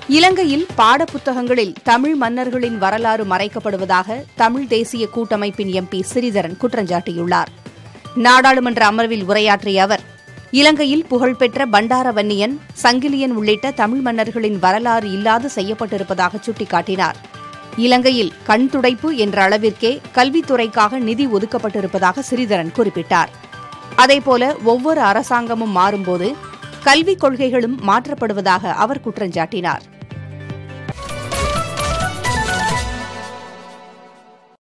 இலங்கையில் பாடப்புத்தகங்களில் தமிழ் மன்னர்களின் வரலாறு மறைக்கப்படுவதாக தமிழ் தேசிய கூட்டமைப்பின் எம்பி ஸ்ரீதரன் குற்றஞ்சாட்டியுள்ளார். நாடாளுமன்ற அமர்வில் உரையாற்றிய அவர், இலங்கையில் புகழ்பெற்ற பண்டாரவன்னியன், சங்கிலியன் உள்ளிட்ட தமிழ் மன்னர்களின் வரலாறு இல்லாது செய்யப்பட்டிருப்பதாக சுட்டிக்காட்டினார். இலங்கையில் கண் துடைப்பு என்ற அளவிற்கே கல்வித்துறைக்காக நிதி ஒதுக்கப்பட்டிருப்பதாக ஸ்ரீதரன் குறிப்பிட்டார். அதேபோல ஒவ்வொரு அரசாங்கமும் மாறும்போது கல்விக் கொள்கைகளும் மாற்றப்படுவதாக அவர் குற்றஞ்சாட்டினார்.